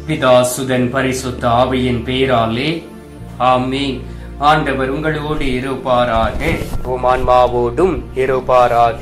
பிதா சுதன் பரிசுத்த ஆவியின் பெயராலே ஆமென். ஆண்டவர் உங்களோடு இருப்பாராக, உம் ஆன்மாவோடும் இருப்பாராக.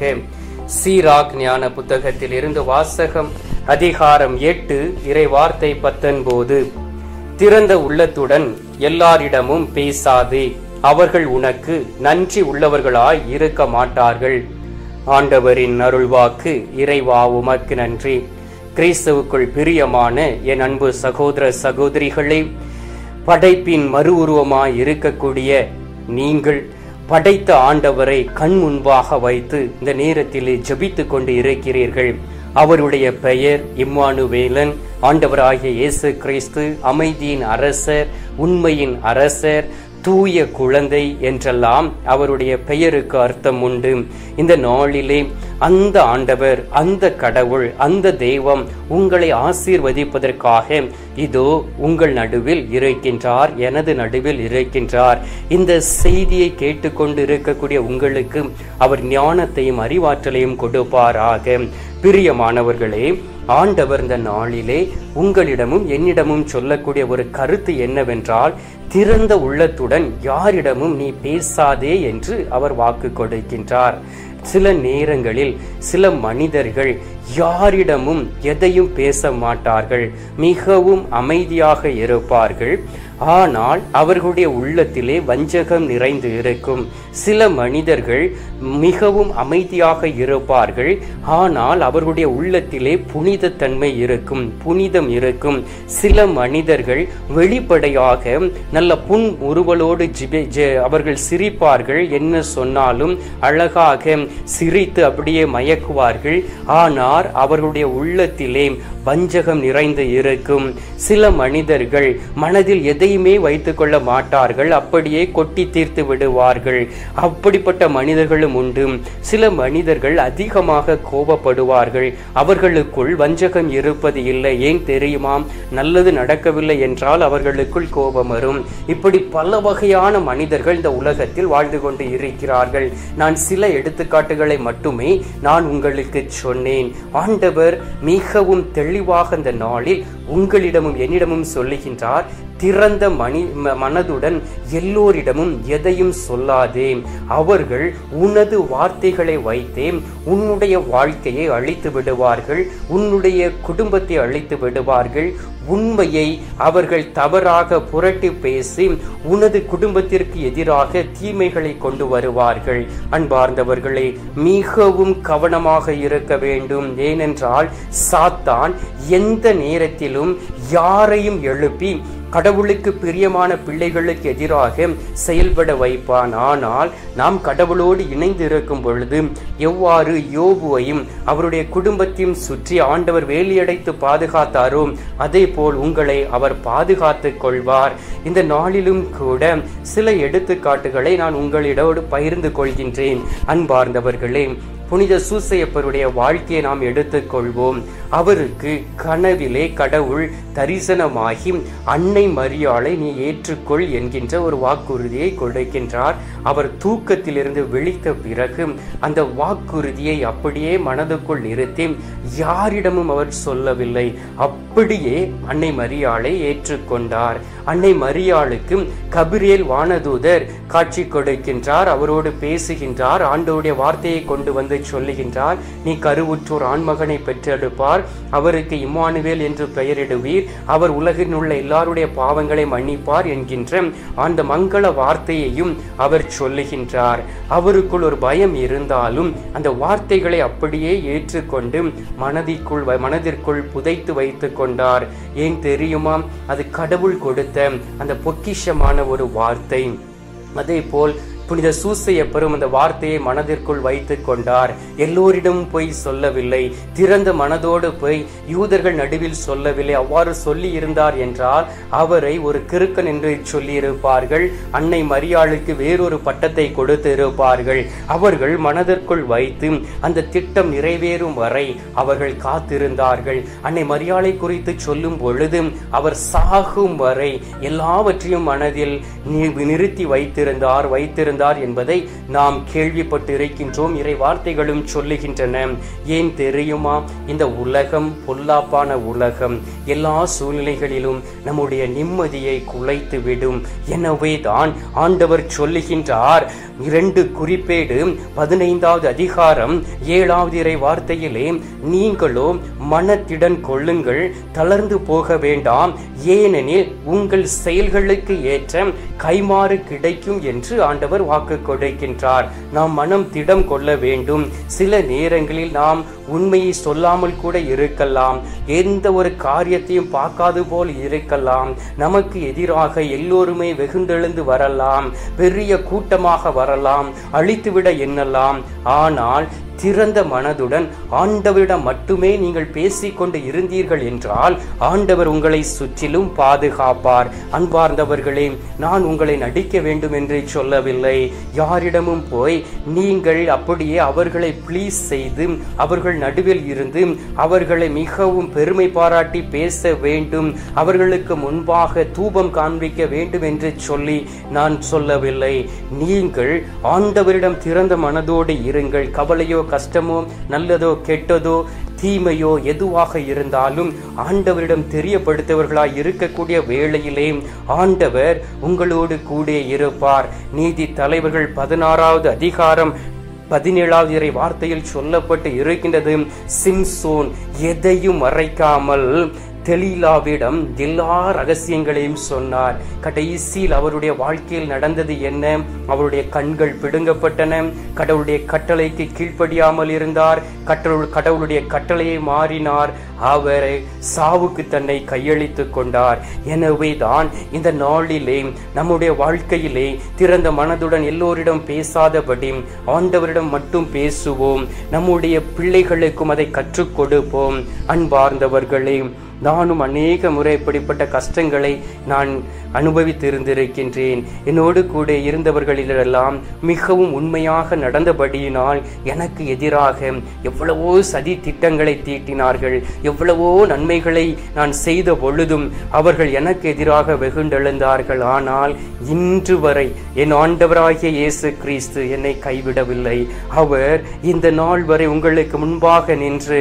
சீராக் ஞான புத்தகத்தில் இருந்து வாசகம். அதிகாரம் 8 இறைவார்த்தை 19. திறந்த உள்ளத்துடன் எல்லாரிடமும் பேசாதே, அவர்கள் உனக்கு நன்றி உள்ளவர்களாய் இருக்க மாட்டார்கள். ஆண்டவரின் அருள்வாக்கு. இறைவா உமக்கு நன்றி. கிறிஸ்துவுக்குள் பிரியமான என் அன்பு சகோதர சகோதரிகளே, படைப்பின் மறு உருவமாய் இருக்கக்கூடிய நீங்கள் படைத்த ஆண்டவரை கண் முன்பாக வைத்து இந்த நேரத்திலே ஜெபித்துக் கொண்டு இருக்கிறீர்கள். அவருடைய பெயர் இம்மானுவேலன், ஆண்டவராகிய இயேசு கிறிஸ்து, அமைதியின் அரசர், உண்மையின் அரசர், தூய குழந்தை என்றெல்லாம் அவருடைய பெயருக்கு அர்த்தம் உண்டு. இந்த நாளிலே அந்த ஆண்டவர், அந்த கடவுள், அந்த தெய்வம் உங்களை ஆசீர்வதிப்பதற்காக இதோ உங்கள் நடுவில் இருக்கின்றார், எனது நடுவில் இருக்கின்றார். இந்த செய்தியை கேட்டுக்கொண்டு இருக்கக்கூடிய உங்களுக்கு அவர் ஞானத்தையும் அறிவாற்றலையும் கொடுப்பாராக. பிரியமானவர்களே, ஆண்டவர் இந்த நாளிலே உங்களிடமும் என்னிடமும் சொல்லக்கூடிய ஒரு கருத்து என்னவென்றால், திறந்த உள்ளத்துடன் யாரிடமும் நீ பேசாதே என்று அவர் வாக்கு கொடுக்கின்றார். சில நேரங்களில் சில மனிதர்கள் யாரிடமும் எதையும் பேச மாட்டார்கள், மிகவும் அமைதியாக இருப்பார்கள். ஆனால் அவர்களுடைய உள்ளத்திலே வஞ்சகம் நிறைந்து இருக்கும். சில மனிதர்கள் மிகவும் அமைதியாக இருப்பார்கள், ஆனால் அவர்களுடைய உள்ளத்திலே புனிதத்தன்மை இருக்கும், புனிதம் இருக்கும். சில மனிதர்கள் வெளிப்படையாக நல்ல புன் உருவலோடு அவர்கள் சிரிப்பார்கள், என்ன சொன்னாலும் அழகாக சிரித்து அப்படியே மயக்குவார்கள். ஆனால் அவர்களுடைய உள்ளத்திலே வஞ்சகம் நிறைந்து இருக்கும். சில மனிதர்கள் மனதில் எதையுமே வைத்துக் கொள்ள மாட்டார்கள், அப்படியே கொட்டி தீர்த்து விடுவார்கள். அப்படிப்பட்ட மனிதர்களும் உண்டு. சில மனிதர்கள் அதிகமாக கோபப்படுவார்கள், அவர்களுக்குள் வஞ்சகம் இருப்பது இல்லை. ஏன் தெரியுமா? நல்லது நடக்கவில்லை என்றால் அவர்களுக்குள் கோபம் வரும். இப்படி பல வகையான மனிதர்கள் இந்த உலகத்தில் வாழ்ந்து கொண்டு இருக்கிறார்கள். நான் சில எடுத்துக்காட்டுகளை மட்டுமே நான் உங்களுக்கு சொன்னேன். ஆண்டவர் மிகவும் தெளிவாக இந்த நாளில் உங்களிடமும் என்னிடமும் சொல்லுகின்றார், திறந்த மனதுடன் எல்லோரிடமும் எதையும் சொல்லாதே. அவர்கள் உனது வார்த்தைகளை வைத்தே உன்னுடைய வாழ்க்கையை அழித்து விடுவார்கள், உன்னுடைய குடும்பத்தை அழித்து விடுவார்கள். உண்மையை அவர்கள் தவறாக புரட்டி பேசி உனது குடும்பத்திற்கு எதிராக தீமைகளை கொண்டு வருவார்கள். அன்பார்ந்தவர்களே, மிகவும் கவனமாக இருக்க வேண்டும். ஏனென்றால் சாத்தான் எந்த நேரத்திலும் யாரையும் எழுப்பி கடவுளுக்கு பிரியமான பிள்ளைகளுக்கு எதிராக செயல்பட வைப்பான். ஆனால் நாம் கடவுளோடு இணைந்து இருக்கும் பொழுது எவ்வாறு யோபுவையும் அவருடைய குடும்பத்தையும் சுற்றி ஆண்டவர் வேலியடைத்து பாதுகாத்தாரோ அதே போல் உங்களை அவர் பாதுகாத்துக் கொள்வார். இந்த நாளிலும் கூட சில எடுத்துக்காட்டுகளை நான் உங்களிடோடு பகிர்ந்து கொள்கின்றேன். அன்பார்ந்தவர்களே, புனித சூசையப்பருடைய வாழ்க்கையை நாம் எடுத்துக்கொள்வோம். அவருக்கு கனவிலே கடவுள் தரிசனமாகி அன்னை மரியாளை நீ ஏற்றுக்கொள் என்கின்ற ஒரு வாக்குறுதியை கொடுக்கின்றார். அவர் தூக்கத்திலிருந்து விழித்த பிறகு அந்த வாக்குறுதியை அப்படியே மனதுக்குள் நிறுத்தி யாரிடமும் அவர் சொல்லவில்லை, அப்படியே அன்னை மரியாளை ஏற்றுக்கொண்டார். அன்னை மரியாளுக்கு கபிரியேல் வானதூதர் காட்சி கொடுக்கின்றார், அவரோடு பேசுகின்றார், ஆண்டவருடைய வார்த்தையை கொண்டு வந்து சொல்லுகின்றார், நீ கருவுற்றோர் ஆண்மகனை பெற்றெடுப்பார், அவருக்கு இம்மானுவேல் என்று பெயரிடுவீர், அவர் உலகில் உள்ள எல்லாருடைய பாவங்களை மன்னிப்பார் என்கின்ற அந்த மங்கள வார்த்தையையும் அவர் சொல்லுகின்றார். அவருக்குள் ஒரு பயம் இருந்தாலும் அந்த வார்த்தைகளை அப்படியே ஏற்றுக்கொண்டு மனதிற்குள் புதைத்து வைத்துக் கொண்டார். ஏன் தெரியுமா? அது கடவுள் கொடுத்த அந்த பொக்கிஷமான ஒரு வார்த்தை. அதே போல் புனித சூசையப்பரும் அந்த வார்த்தையை மனதிற்குள் வைத்துக் கொண்டார். எல்லோரிடமும் போய் சொல்லவில்லை, திறந்த மனதோடு போய் யூதர்கள் நடுவில் சொல்லவில்லை. அவ்வாறு சொல்லி இருந்தார் என்றால் அவரை ஒரு கிறுக்கன் என்று சொல்லி இருப்பார்கள், அன்னை மரியாளுக்கு வேறொரு பட்டத்தை கொடுத்து இருப்பார்கள். அவர்கள் மனதிற்குள் வைத்து அந்த திட்டம் நிறைவேறும் வரை அவர்கள் காத்திருந்தார்கள். அன்னை மரியாளை குறித்து சொல்லும் பொழுது அவர் சாகும் வரை எல்லாவற்றையும் மனதில் நிறுத்தி வைத்திருந்தார். இருந்தார் என்பதை நாம் கேள்விப்பட்டு இருக்கின்றோம். இறை வார்த்தைகளும் சொல்லுகின்றன. ஏன் தெரியுமா? இந்த உலகம் பொல்லாப்பான உலகம் எல்லா சூழ்நிலைகளிலும் நம்முடைய நிம்மதியை குலைத்து விடும். எனவே தான் ஆண்டவர் சொல்லுகின்றார். 2 குறிப்பேடு 15வது அதிகாரம் 7வது இறை வார்த்தையிலே, நீங்களோ மனத்திடன் கொள்ளுங்கள், தளர்ந்து போக வேண்டாம், ஏனெனில் உங்கள் செயல்களுக்கு ஏற்ற கைமாறு கிடைக்கும் என்று ஆண்டவர் வாக்கு கொடுக்கின்றார். நாம் மனம் திடம் கொள்ள வேண்டும். சில நேரங்களில் நாம் உண்மையை சொல்லாமல் கூட இருக்கலாம். எந்த ஒரு காரியத்தையும் பார்க்காது போல் இருக்கலாம். நமக்கு எதிராக எல்லோருமே வெகுண்டெழுந்து வரலாம், பெரிய கூட்டமாக வரலாம், அழித்துவிட எண்ணலாம். ஆனால் திறந்த மனதுடன் ஆண்டவரிடம் மட்டுமே நீங்கள் பேசிக்கொண்டு இருந்தீர்கள் என்றால் ஆண்டவர் உங்களை சுற்றிலும் பாதுகாப்பார். அன்பார்ந்தவர்களே, நான் உங்களை நடிக்க வேண்டும் என்று சொல்லவில்லை. யாரிடமும் போய் நீங்கள் அப்படியே அவர்களை ப்ளீஸ் செய்து அவர்கள் நடுவில் இருந்து அவர்களை மிகவும் பெருமை பாராட்டி பேச வேண்டும், அவர்களுக்கு முன்பாக தூபம் காண்பிக்க வேண்டும் என்று சொல்லி நான் சொல்லவில்லை. நீங்கள் ஆண்டவரிடம் திறந்த மனதோடு இருங்கள். கவலையோ கஷ்டமோ நல்லதோ கெட்டதோ தீமையோ எதுவாக இருந்தாலும் ஆண்டவரிடம் தெரியப்படுத்தவர்களாய் இருக்கக்கூடிய வேளையிலே ஆண்டவர் உங்களோடு கூட இருப்பார். நீதி தலைவர்கள் 16வது அதிகாரம் 17வது இறை வார்த்தையில் சொல்லப்பட்டு இருக்கின்றது. சிம்சோன் எதையும் மறைக்காமல் தெலீலாவிடம் எல்லா ரகசியங்களையும் சொன்னார். கடைசியில் அவருடைய வாழ்க்கையில் நடந்தது என்ன? அவருடைய கண்கள் பிடுங்கப்பட்டன. கடவுளுடைய கட்டளைக்கு கீழ்ப்படியாமல் இருந்தார். கடவுளுடைய கட்டளையை மாறினார். அவரை சாவுக்கு தன்னை கையளித்துக் கொண்டார். எனவே தான் இந்த நாளிலே நம்முடைய வாழ்க்கையிலே திறந்த மனதுடன் எல்லோரிடம் பேசாதபடி ஆண்டவரிடம் மட்டும் பேசுவோம். நம்முடைய பிள்ளைகளுக்கும் அதை கற்றுக் கொடுப்போம். அன்பார்ந்தவர்களே, நானும் அநேக முறை இப்படிப்பட்ட கஷ்டங்களை நான் அனுபவித்து இருந்திருக்கின்றேன். என்னோடு கூட இருந்தவர்களிலெல்லாம் மிகவும் உண்மையாக நடந்தபடியினால் எனக்கு எதிராக எவ்வளவோ சதி திட்டங்களை தீட்டினார்கள். எவ்வளவோ நன்மைகளை நான் செய்த பொழுதும் அவர்கள் எனக்கு எதிராக வெகுண்டெழுந்தார்கள். ஆனால் இன்று வரை என் ஆண்டவராகிய இயேசு கிறிஸ்து என்னை கைவிடவில்லை. அவர் இந்த நாள் வரை உங்களுக்கு முன்பாக நின்று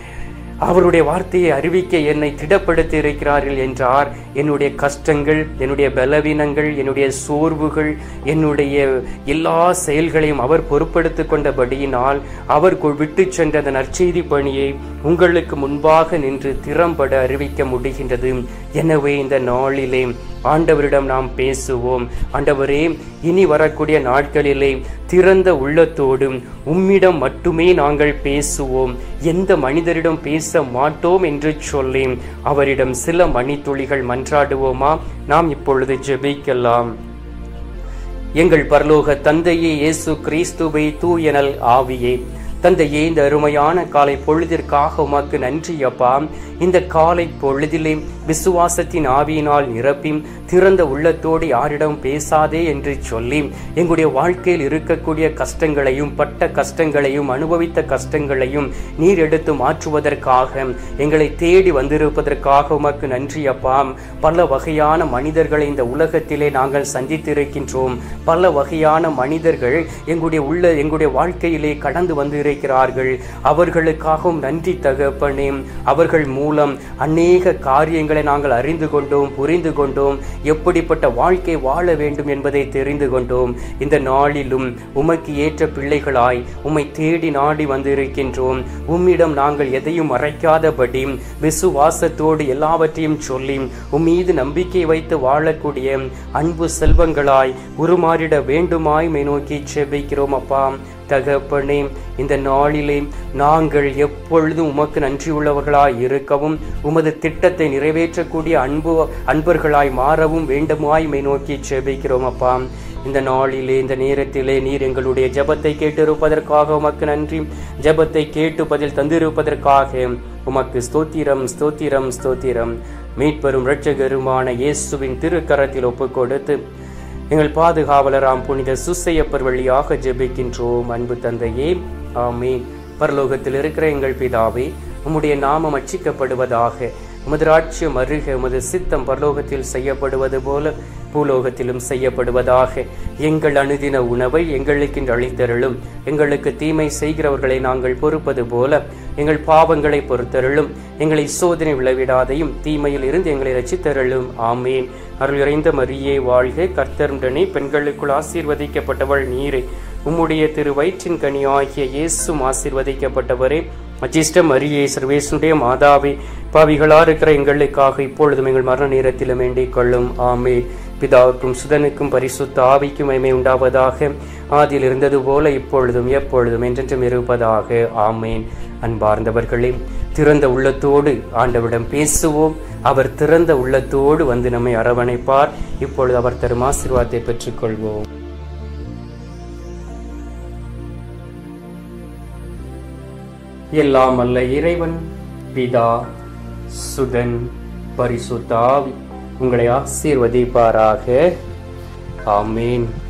அவருடைய வார்த்தையை அறிவிக்க என்னை திடப்படுத்தி இருக்கிறார்கள் என்றார். என்னுடைய கஷ்டங்கள், என்னுடைய பலவீனங்கள், என்னுடைய சோர்வுகள், என்னுடைய எல்லா செயல்களையும் அவர் பொறுப்படுத்திக் கொண்டபடியினால் அவர் விட்டு சென்ற அந்த நற்செய்தி பணியை உங்களுக்கு முன்பாக நின்று திறம்பட அறிவிக்க முடிகின்றது. எனவே இந்த நாளிலே ஆண்டவரிடம் நாம் பேசுவோம். ஆண்டவரே, இனி வரக்கூடிய நாட்களிலே திறந்த உள்ளத்தோடு உம்மிடம் மட்டுமே நாங்கள் பேசுவோம், எந்த மனிதரிடம் பேச மாட்டோம் என்று சொல்லி அவரிடம் சில மணித்துளிகள் மன்றாடுவோமா? நாம் இப்பொழுது ஜெபிக்கலாம். எங்கள் பரலோக தந்தையே, இயேசு கிறிஸ்துவை தூயனல் ஆவியே, தந்தையே, இந்த அருமையான காலை பொழுதிற்காக உமக்கு நன்றி அப்பா. இந்த காலை பொழுதிலே விசுவாசத்தின் ஆவியினால் நிரப்பி திறந்த உள்ளத்தோடு யாரிடம் பேசாதே என்று சொல்லி எங்களுடைய வாழ்க்கையில் இருக்கக்கூடிய கஷ்டங்களையும் பட்ட கஷ்டங்களையும் அனுபவித்த கஷ்டங்களையும் நீர் எடுத்து மாற்றுவதற்காக எங்களை தேடி வந்திருப்பதற்காக உமக்கு நன்றி அப்பா. பல வகையான மனிதர்களை இந்த உலகத்திலே நாங்கள் சந்தித்திருக்கின்றோம். பல வகையான மனிதர்கள் எங்களுடைய வாழ்க்கையிலே கடந்து வந்திருக்கிறார்கள். அவர்களுக்காகவும் நன்றி தகப்பனே. அவர்கள் மூலம் அநேக காரியங்களை நாங்கள் அறிந்து கொண்டோம், புரிந்து கொண்டோம். எப்படிப்பட்ட வாழ்க்கை வாழ வேண்டும் என்பதை தெரிந்து கொண்டோம். இந்த நாளிலும் உமக்கு ஏற்ற பிள்ளைகளாய் உம்மை தேடி நாடி வந்திருக்கின்றோம். உம்மிடம் நாங்கள் எதையும் மறைக்காதபடி விசுவாசத்தோடு எல்லாவற்றையும் சொல்லி உம்மீது நம்பிக்கை வைத்து வாழக்கூடிய அன்பு செல்வங்களாய் உருமாறிட வேண்டுமாய் நோக்கி செபிக்கிறோம் அப்பா. தகப்பனே, இந்த நாளிலே நாங்கள் எப்பொழுதும் உமக்கு நன்றியுள்ளவர்களாய் இருக்கவும் உமது திட்டத்தை நிறைவேற்றக்கூடிய அன்பர்களாய் மாறவும் வேண்டுமாய் நோக்கி செபிக்கிறோம் அப்பா. இந்த நாளிலே இந்த நேரத்திலே நீர் எங்களுடைய ஜெபத்தை கேட்டிருப்பதற்காக உமக்கு நன்றி. ஜெபத்தை கேட்டு பதில் தந்திருப்பதற்காக உமக்கு ஸ்தோத்திரம், ஸ்தோத்திரம், ஸ்தோத்திரம். மீட்பெரும் இரட்சகருமான இயேசுவின் திருக்கரத்தில் ஒப்புக் கொடுத்து எங்கள் பாதுகாவலராம் புனித சுசையப்பர் வழியாக ஜெபிக்கின்றோம். அன்பு தந்தையே, ஆமென். பரலோகத்தில் இருக்கிற எங்கள் பிதாவே, உம்முடைய நாமம் அர்ச்சிக்கப்படுவதாக. உமது ராஜ்யம் அருக, உமது சித்தம் பரலோகத்தில் செய்யப்படுவது போல பூலோகத்திலும் செய்யப்படுவதாக. எங்கள் அனுதின உணவை எங்களுக்கு அளித்தருளும். எங்களுக்கு தீமை செய்கிறவர்களை நாங்கள் பொறுப்பது போல எங்கள் பாவங்களை பொறுத்தருளும். எங்களை சோதனை விளைவிடாதையும் தீமையில் இருந்து எங்களை ரட்சித்தருளும். ஆமேன். அருள் நிறைந்த மரியே வாழ்க, கர்த்தருடனே பெண்களுக்குள் ஆசீர்வதிக்கப்பட்டவள் நீரே. உம்முடைய திரு வயிற்றின் கனியாகிய இயேசும் ஆசீர்வதிக்கப்பட்டவரே. அச்சிஷ்ட மரியே, சர்வேசுடைய மாதாவே, பாவிகளா இருக்கிற எங்களுக்காக இப்பொழுதும் எங்கள் மரண நேரத்திலும் வேண்டிக் கொள்ளும். ஆமேன். பிதாவுக்கும் சுதனுக்கும் பரிசுத்த ஆவிக்கும் மகிமை உண்டாவதாக. ஆதியில் இருந்தது போல இப்பொழுதும் எப்பொழுதும் என்றென்றும் இருப்பதாக. ஆமேன். அன்பார்ந்தவர்களே, திறந்த உள்ளத்தோடு ஆண்டவரிடம் பேசுவோம். அவர் திறந்த உள்ளத்தோடு வந்து நம்மை அரவணைப்பார். இப்பொழுது அவர் தரும் ஆசீர்வாதத்தை பெற்றுக்கொள்வோம். எல்லாம் அல்ல இறைவன் பிதா, சுதன், பரிசுத்த ஆவி உங்களை ஆசீர்வதிப்பாராக. ஆமேன்.